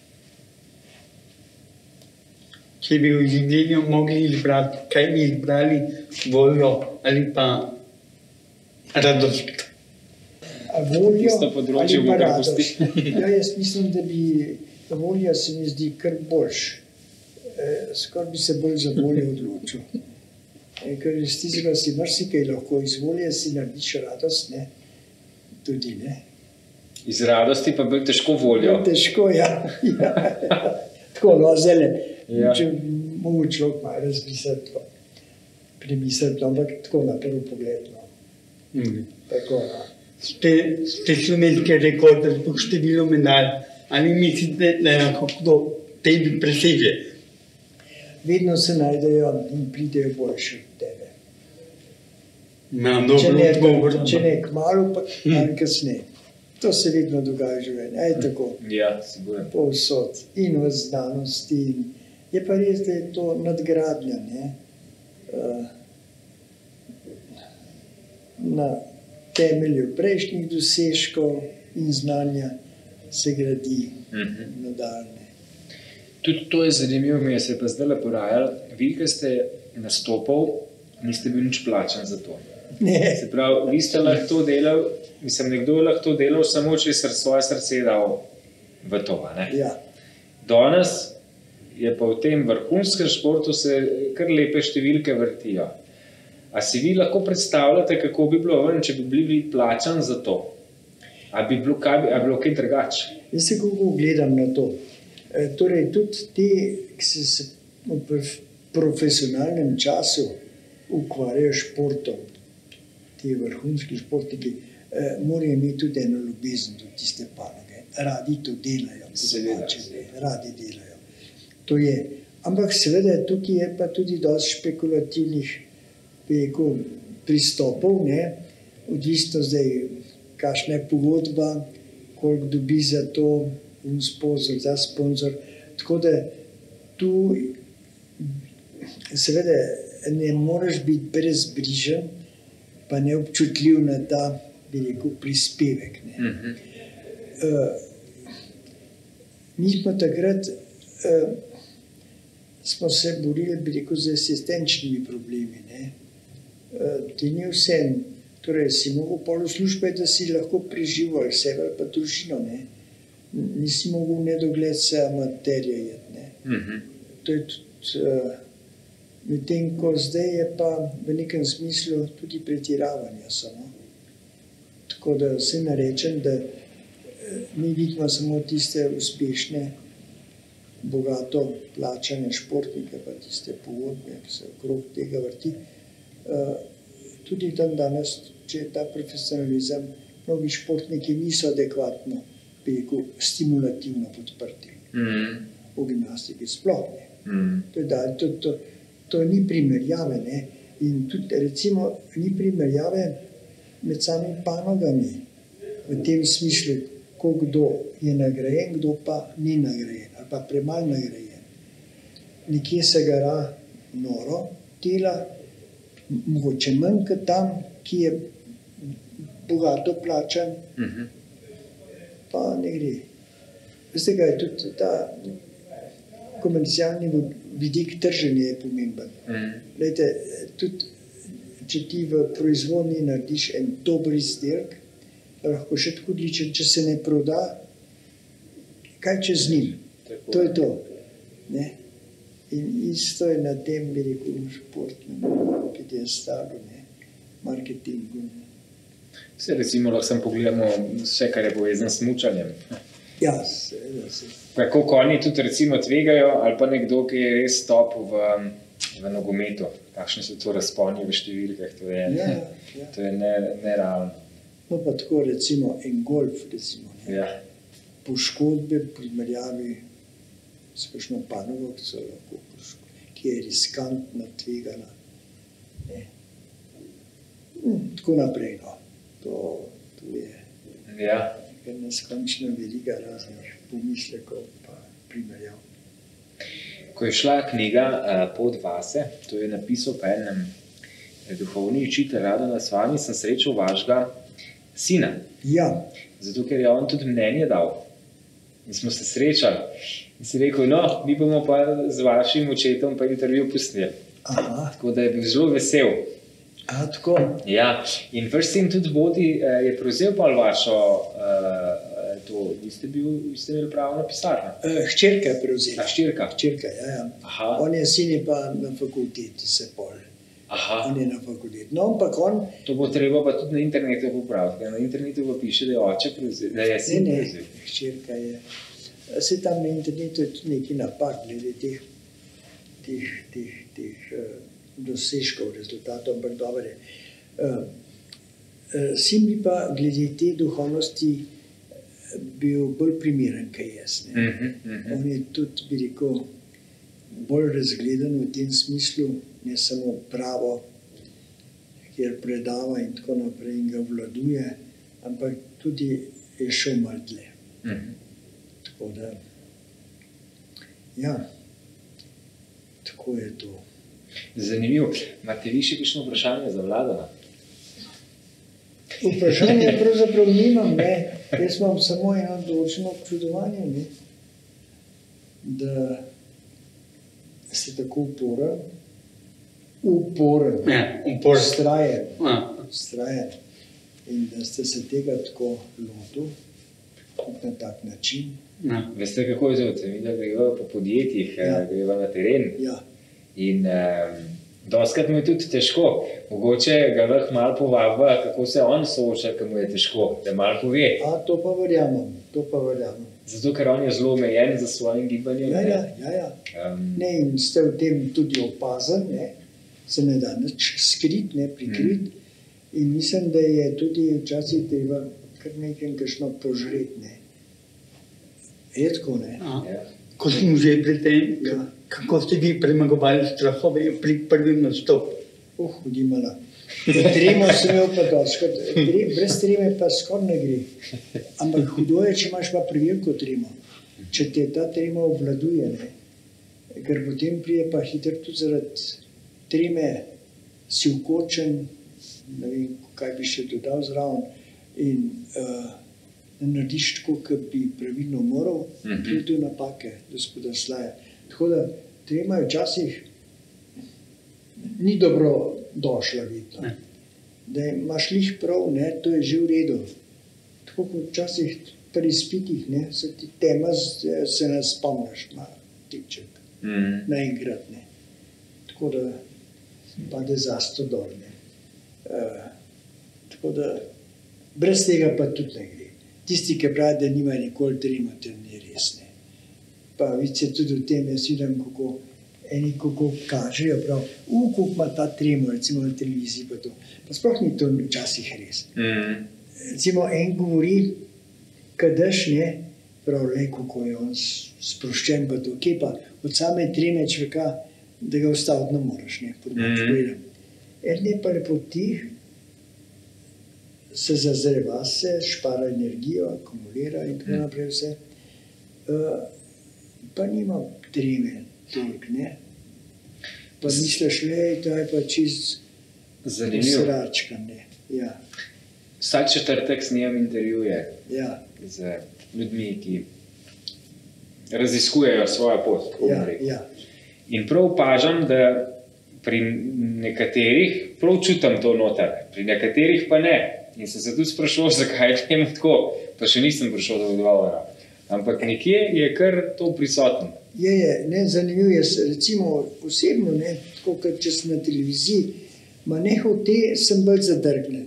Če bi v življenju mogli izbrati, kaj bi izbrali, voljo ali pa radost? A voljo Tisto področje ali pa bo kar radost? pusti. Ja, jaz mislim, da bi volja se mi zdi kar boljš. Eh, Skoraj bi se bolj za voljo odločil. Eh, Ker iz tistega si marsikaj lahko iz volje si narediš radost, ne? Tudi ne. Iz radosti pa bolj težko voljo. Ja, težko, ja. ja. Tako, no, zele. Ja. Če mogo človek malo razmisliti, pa premisliti, ampak tako na prvi pogled. No. Mm. Tako, no. Ste, ste slovenski rekord po številu medalj, ali mislite, da lahko kdo tebi preseže? Vedno se najdejo in pridejo boljši od tebe. Imam Če dobro ne, odgovor. če ne kmalu, pa malo kasneje. To se vedno dogaja v življenju, je tako. Ja, sigurno. Povsod in v znanosti. In je pa res, da je to nadgradnja, ne? Uh, na temelju prejšnjih dosežkov in znanja se gradi Mhm. nadaljne. Tudi to je zanimivo, mi je se pa zdaj porajalo. Vi, ki ste nastopal, niste bili nič plačan za to. Ne, Se pravi, vi ste lahko to delal, mislim, nekdo je lahko to delal samo, če je svoje srce dal v to. a Ne? ja. Danes je pa v tem vrhunskem športu se kar lepe številke vrtijo. A si vi lahko predstavljate, kako bi bilo ven, če bi bili plačani za to? A bi bilo kaj, a bi bilo kaj drugače? Jaz se kako gledam na to. E, torej, tudi ti, ki se, se v prof- profesionalnem času ukvarjajo s športom, ti vrhunski športniki, e, morajo imeti tudi eno ljubezen do tiste panoge. Radi to delajo, po Seveda, domače, seveda. radi delajo. To je. Ampak seveda tukaj je pa tudi dosti špekulativnih, bi rekel, pristopov, ne? Odvisno zdaj, kakšna je pogodba, koliko dobi za to un sponzor, za sponzor. Tako da tu seveda ne moreš biti brezbrižen, pa neobčutljiv na ta, bi rekel, prispevek. Ne? Mhm. Uh, mi smo takrat uh, smo se borili, bi rekel, z asistenčnimi problemi. Ne? Uh, ti ni vse, torej si mogel pol v službe, da si lahko preživel sebe ali pa družino. Ne? Nisi mogel v nedogled se amaterije jeti. Ne? Mhm. To je tudi, uh, medtem ko zdaj je pa v nekem smislu tudi pretiravanje samo. Tako da se narečem, da mi vidimo samo tiste uspešne, bogato plačane športnike, pa tiste pogodbe, ki se okrog tega vrti. Tudi tam danes, če je ta profesionalizem, mnogi športniki niso adekvatno, bi rekel, stimulativno podprti. Mhm. V gimnastiki sploh ne. Mhm. To, je da, to, to, to ni primerjave. Ne? In tudi, recimo, ni primerjave med samimi panogami, v tem smislu, ko kdo je nagrajen, kdo pa ni nagrajen, ali pa premalo nagrajen. Nekje se gara noro dela, mogoče manj kot tam, ki je bogato plačan, Mhm. pa ne gre. Veste, kaj je tudi ta komercialni vidik trženja je pomemben. Mhm. Glejte, tudi če ti v proizvodnji narediš en dober izdelek, lahko še tako odličen, če se ne proda, kaj čez njim. Tako. To je to. Ne? In isto je na tem, bi rekel, športnem, ki je stalo, ne? Marketingu. Se recimo lahko samo pogledamo vse, kar je povezano s smučanjem. Ja, seveda se. Kako konji tudi recimo tvegajo, ali pa nekdo, ki je res top v, v nogometu. Kakšni so to razponi v številkah, to je, Ja, ja. to je ne, nerealno. No pa tako recimo en golf, recimo, ne? Ja. Poškodbe v primerjavi s kakšno panogo, ki so lahko poškodbe, ki je riskantna, tvegana. Ne. Hm, tako naprej, no. To, to je Ja. kar neskončna veriga raznih pomislekov pa primerjav. Ko je šla knjiga uh, Pot vase, to je napisal pa enem duhovni učitelj Radona s vami, sem srečal vašega sina. Ja, Zato, ker je on tudi mnenje dal. In smo se srečali. In si rekel, no, mi bomo pa z vašim očetom pa intervju pustili. aha, Tako da je bil zelo vesel. a tako. Ja, in vaš sin tudi vodi, eh, je prevzel pa vašo, eh, to, vi ste, bil, vi ste imeli pravo na pisarno. Uh, hčerka je prevzela. A štirka? Hčerka, ja, ja. Aha, On je sin je pa na fakulteti se pol. aha. On je na fakulteti. No, ampak on, To bo treba pa tudi na internetu popraviti. ker Na internetu pa piše, da je oče prevzel, da je ne, sin ne, prevzel. hčerka je. Se tam na internetu je tudi neki napad glede teh, teh, teh, teh uh, dosežkov, rezultatov, ampak dobro je. Uh, uh, sin bi pa glede te duhovnosti bil bolj primeren, kaj jaz. Ne. Mhm, mhm. On je tudi, bi rekel, bolj razgledan v tem smislu, ne samo pravo, kjer predava in tako naprej in ga vladuje, ampak tudi je šel malo dlje. Mhm. Tako da, ja, tako je to. Zanimivo. Imate vi še kakšno vprašanje za Vladana? Vprašanje pravzaprav nimam, ne. Jaz imam samo eno določeno občudovanje, ne, da ste tako uporen, uporen, Ja, uporen. vztrajen, Ja. vztrajen in da ste se tega tako lotil, na tak način. Ja. Veste, kako je to? Mi da greva po podjetjih, Ja. greva na teren. Ja, In um, doskrat mu je tudi težko. Mogoče ga lahko malo povabiva, kako se on sooča, ko mu je težko, da malo pove. a to pa verjamem, to pa verjamem. Zato, ker on je zelo omejen za svojim gibanjem. Ja, ne. ja, ja, ja. Um, Ne, in ste v tem tudi opazen, ne, se ne da nič skrit, ne, prikrit. Mm. In mislim, da je tudi včasih treba kar nekaj kakšno požret, ne. Je tako, ne. Ja. ja. Ko smo že pri tem, Ja. kako ste vi premagovali strahove pri prvem nastopu? Uh, hodimala. Tremo sem imel pa doskrat, brez treme pa skoraj ne gre. Ampak hudo je, če imaš pa preveliko tremo. Če te ta trema obvladuje, ne. Ker potem prije pa hitro tudi zaradi treme si vkočen, ne vem, kaj bi še dodal zraven, in uh, ne narediš tako, kot bi pravilno moral, Mhm. pride do napake, do spodrsljaja. Tako da trema je včasih ni dobro došla vedno. Ne. Da imaš lih prav, ne, to je že v redu. Tako kot včasih pri izpitih, ne, se ti tema, z- se ne spomniš na tipček, Mm. naenkrat, ne. Tako da pade zasto dol, ne. Uh, tako da brez tega pa tudi ne gre. Tisti, ki pravi, da nima nikoli trema, to ni res, ne. Pa vidite tudi v tem, jaz vidim, kako eni kako kažejo, prav, u, koliko ima ta tremo, recimo na televiziji pa to. Pa sploh ni to včasih res. Mm. Recimo en govori, kadaš, ne, prav, le, kako je on s- sproščen pa to, kje pa od same treme človeka, da ga ustaviti ne moreš, ne, po domače Mhm. povedano. En je pa lepo tih, se zazreva se, špara energijo, akumulira in tako Mhm. naprej vse. Uh, pa nima treme toliko, ne. Pa misliš, le, to je pa čist Zanimivo. sračka, ne. Ja, Vsak četrtek snemam intervjuje ja, z ljudmi, ki raziskujejo svojo pot. tako bom ja, rekel. ja. In prav opažam, da pri nekaterih prav čutim to noter, pri nekaterih pa ne. In sem se tudi sprašoval, zakaj je temu tako, pa še nisem prišel do odgovora. Ampak nekje je kar to prisotno. Je, je, ne, zanimivo je, s- recimo osebno, ne, tako kot če sem na televiziji, ma ne hote, sem bolj zadrgnjen.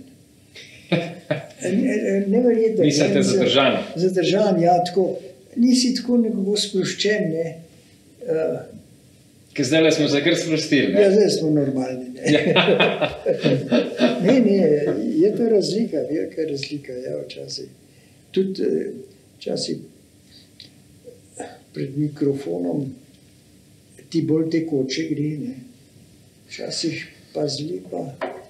Neverjetno. Mislite ne, zadržan? Zadržan, ja, tako. Nisi tako nekako sproščen, ne. Uh, Ker zdaj smo se kar sprostili. ja, Ne? zdaj smo normalni, ne. ne, ne, je to razlika, velika razlika, ja, včasih. Tudi eh, včasih pred mikrofonom ti bolj tekoče gre, ne. Včasih pa zli pa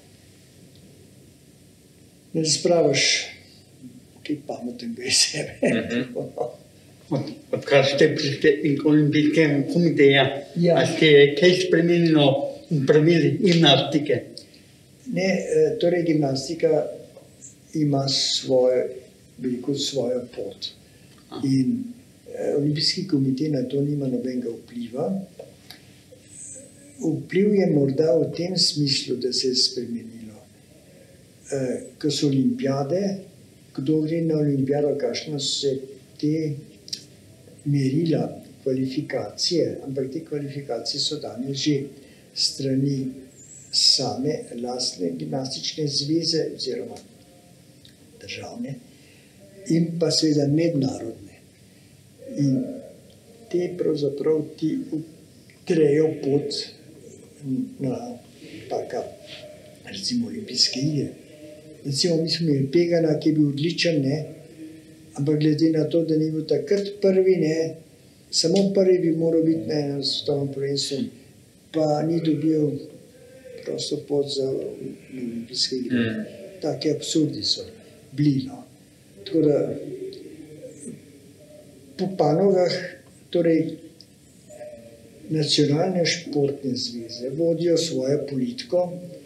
ne spraviš kaj pametnega iz sebe. Mhm. Od, odkar ste prišli k olimpijskemu komiteju, Ja. a ste kaj spremenilo v pravilih gimnastike? Ne, eh, torej gimnastika ima svojo, veliko svojo pot. In eh, olimpijski komitej na to nima nobenega vpliva. Vpliv je morda v tem smislu, da se je spremenilo. Eh, ko so olimpijade, kdo gre na olimpijado, kakšno se te merila, kvalifikacije, ampak te kvalifikacije so danes že strani same lastne gimnastične zveze oziroma državne in pa seveda mednarodne. In te pravzaprav ti utrejo pot na taka, recimo olimpijske igre. Recimo mi smo imeli Pegana, ki je bil odličen, ne, ampak glede na to, da ni bil takrat prvi, ne, samo prvi bi moral biti na enem svetovnem prvenstvu, pa ni dobil prosto pot za olimpijske igre. Mm. Take absurdi so bili. No. Tako da po panogah, torej nacionalne športne zveze vodijo svojo politiko,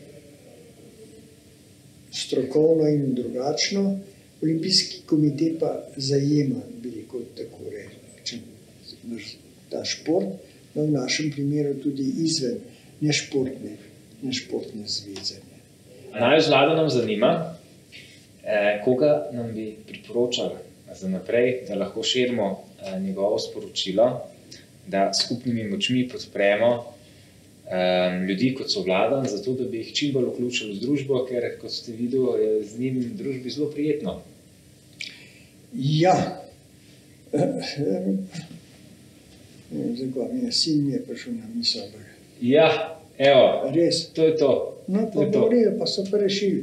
strokovno in drugačno, olimpijski komite pa zajema, bi rekel, tako rečem, ta šport, no v našem primeru tudi izven nešportne, nešportne zveze. Največ vlada nam zanima, eh, koga nam bi priporočali za naprej, da lahko širimo eh, njegovo sporočilo, da skupnimi močmi podpremo eh, ljudi, kot so Vladan, zato da bi jih čim bolj vključili v družbo, ker, kot ste videli, je z njim v družbi zelo prijetno. Ja, zdaj, mi je sin mi je prišel na misel. Ja, evo, Res? to je to. No, To pa je to. govorijo, pa so pa rešili.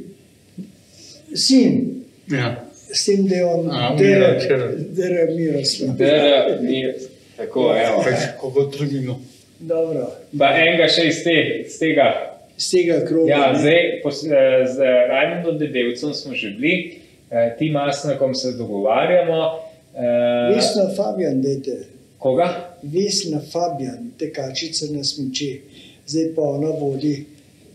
Sin, Ja. s tem, da je on A, der, Miroslav. der Miroslav. Da, ni, tako, evo. Pač kako drugimo. Dobro, Pa enega še iz, te, iz tega. z tega kroga. Ja, ne? zdaj, pos, eh, z Rajmondom Debevcem smo že bili, eh, Tim Asnakom se dogovarjamo. Eh, Vesna Fabijan, dajte. koga? Vesna Fabijan, tekačica na smuči. Zdaj pa ona vodi.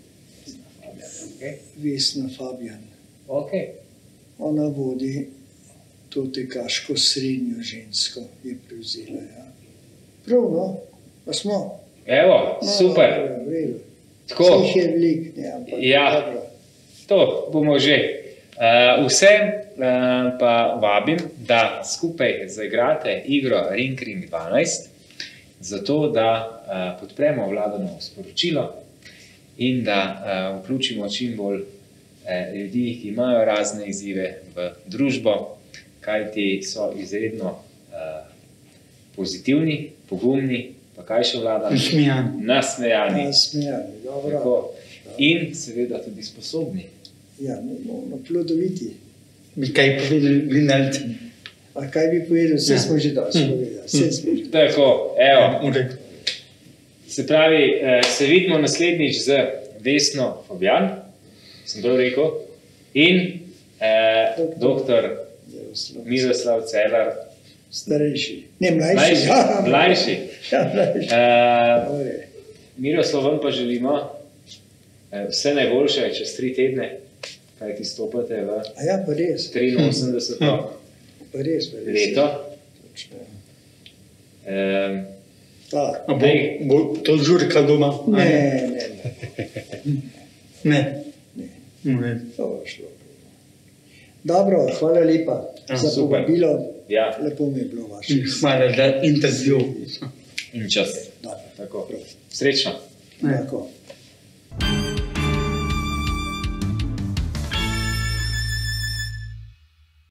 Okay. Vesna Fabijan. Okay. Ona vodi to tekaško srednjo žensko, je prevzela. Ja. Prav, no, pa smo. Evo, No, super. dobro, v redu. Tako. Vseh je veliko, ne, ampak Ja. dobro. To bomo že. Uh, vsem uh, pa vabim, da skupaj zaigrate igro Ring Ring dvanajst, zato da uh, podpremo Vladanovo sporočilo in da uh, vključimo čim bolj uh, ljudi, ki imajo razne izzive v družbo, kajti so izredno uh, pozitivni, pogumni, pa kaj še Vlada? Nasmejani. Nasmejani. Nasmejani, dobro. Tako. In seveda tudi sposobni. Ja, no, no, no, plodoviti. Bi kaj povedali gledalcem? A kaj bi povedal, vse Ja. smo že dosti povedali. Vse smo že. Tako, evo. V redu. Se pravi, eh, se vidimo naslednjič z Vesno Fabijan, sem to rekel, in eh, doktor Miroslav. Miroslav Celar, Starejši. Ne, mlajši. mlajši. Ja, mlajši. Ja, mlajši. Eh, Dobre. Miroslav, vam pa želimo eh, vse najboljše čez tri tedne, kaj ti stopate v A ja, pa res. triinosemdeseto Pa res, pa res. leto. Točno. Eh, Ta. A bo, bo to žurka doma? A Ne, ne, ne. Ne. Ne. V redu. To bo šlo. Dobro, hvala lepa Ja, za super. povabilo. ja, Lepo mi je bilo vaše. In hvala za intervju. in čas. Dobro, Tako. prav. Srečno. Ne. Tako.